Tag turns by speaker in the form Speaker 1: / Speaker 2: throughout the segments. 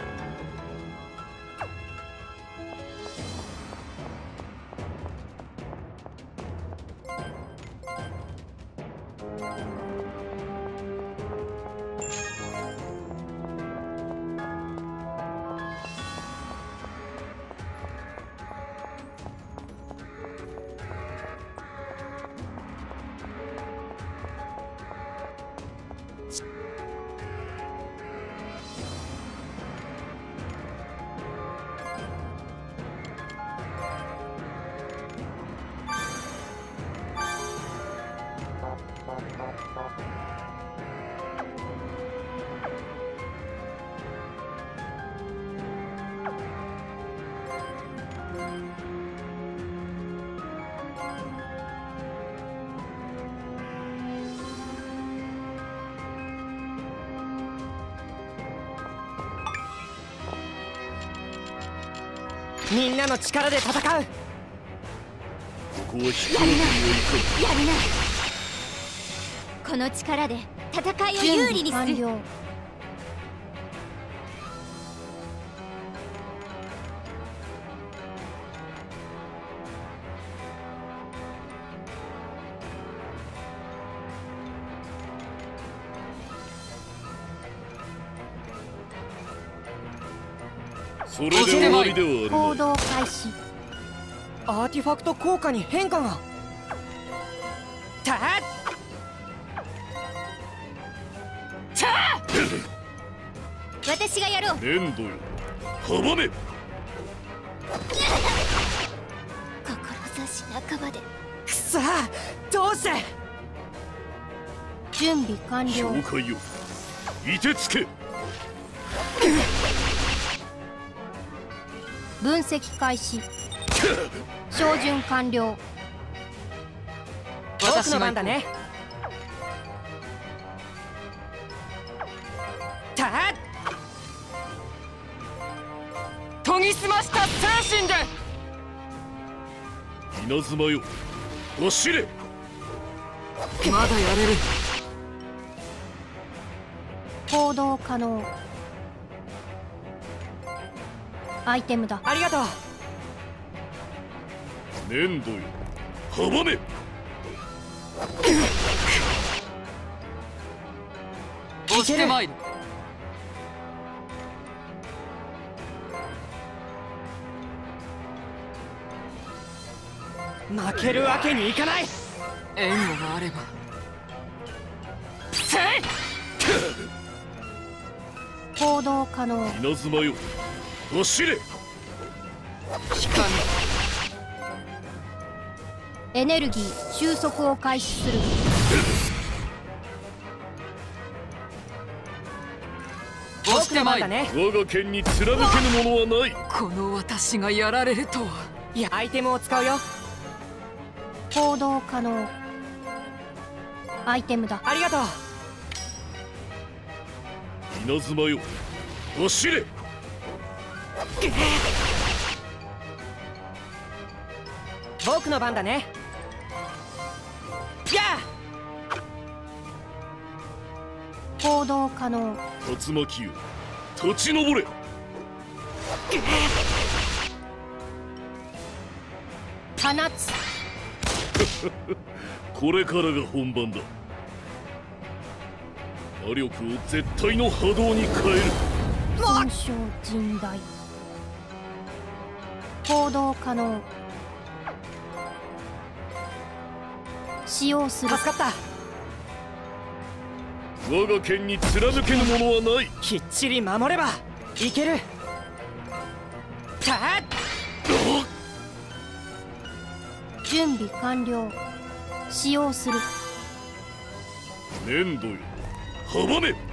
Speaker 1: みんなの力で戦う。ここは
Speaker 2: やるな、やるな。この力で戦いを有利にする。
Speaker 3: それで終わりではあるまい。
Speaker 2: 行動開始。
Speaker 1: アーティファクト効果に変化が。たっ
Speaker 2: 私がやろう。
Speaker 3: 粘土よ、阻め。
Speaker 2: 志半ばで。
Speaker 1: くそ、どうして。
Speaker 2: 準備完了。
Speaker 3: 了解よ、いてつけ。
Speaker 2: 分析開始。照準完了。
Speaker 1: 僕の番だね。たっ研ぎ澄ました精神で。
Speaker 3: 稲妻よ、走れ。
Speaker 1: まだやれる。
Speaker 2: 行動可能。アイテムだ。
Speaker 1: ありがとう。
Speaker 3: 粘土よ、阻め。
Speaker 1: 押してまいる。負けるわけにいかない。援護があれば。せい。
Speaker 2: 行動可能。
Speaker 3: 稲妻よ、走れ。
Speaker 1: 光。
Speaker 2: エネルギー収束を開始する。
Speaker 1: 僕の番だね。
Speaker 3: 我が剣に貫けぬものはない。
Speaker 1: この私がやられるとは。いや、アイテムを使うよ。
Speaker 2: 行動可能。アイテムだ。
Speaker 1: ありがとう。
Speaker 3: 稲妻よ、走れ。
Speaker 1: 僕の番だね。や
Speaker 2: あ。行動可能。
Speaker 3: 竜巻よ、立ち上れ。
Speaker 2: 放つ。
Speaker 3: これからが本番だ。魔力を絶対の波動に変える。
Speaker 2: 損傷甚大。行動可能。使用する。
Speaker 1: 助かった。
Speaker 3: 我が剣に貫けぬものはない。
Speaker 1: きっちり守ればいける。たっ
Speaker 2: 準備完了。使用する。
Speaker 3: 粘土よ、阻め。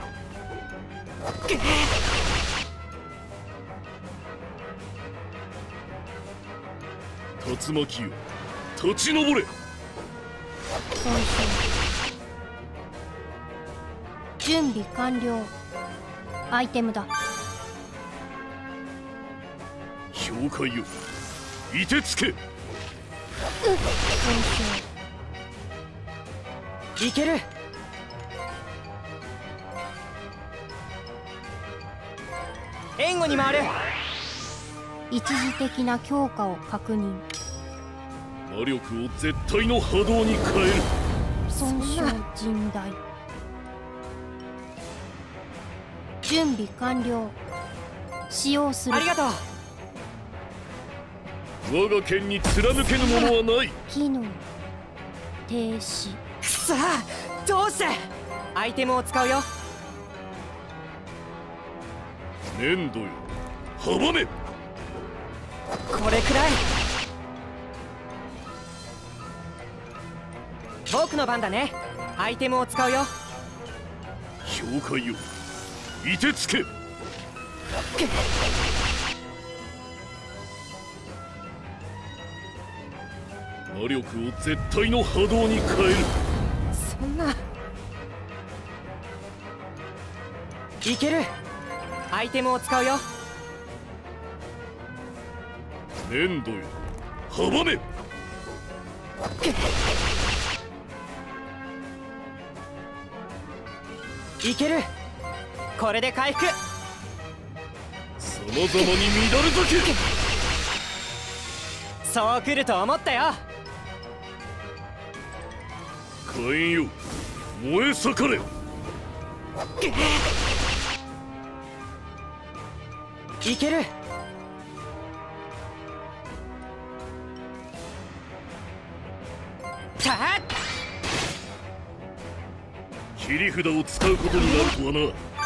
Speaker 3: 竜巻よ、立ち上れ。
Speaker 2: 損傷。準備完了。アイテムだ。
Speaker 3: 氷塊よ、いてつけ。
Speaker 2: 損傷。
Speaker 1: いける。 援護に回る。
Speaker 2: 一時的な強化を確認。
Speaker 3: 魔力を絶対の波動に変える。
Speaker 2: 損傷甚大。準備完了。使用する。
Speaker 1: ありがとう。
Speaker 3: 我が剣に貫けぬものはない。
Speaker 2: 機能停止。
Speaker 1: さあどうして。アイテムを使うよ。
Speaker 3: 粘土よ阻め。
Speaker 1: これくらい。僕の番だね。アイテムを使うよ。
Speaker 3: 氷塊よ凍てつけ。魔力を絶対の波動に変える。
Speaker 1: そんな。いける。アイテムを使うよ。
Speaker 3: 粘土よ阻め。
Speaker 1: いける。これで回復。
Speaker 3: さまざまに乱れ咲け。
Speaker 1: そう来ると思ったよ。
Speaker 3: 火炎よ燃え盛れ。
Speaker 1: いける。たっ。
Speaker 3: 切り札を使うことになるとはな。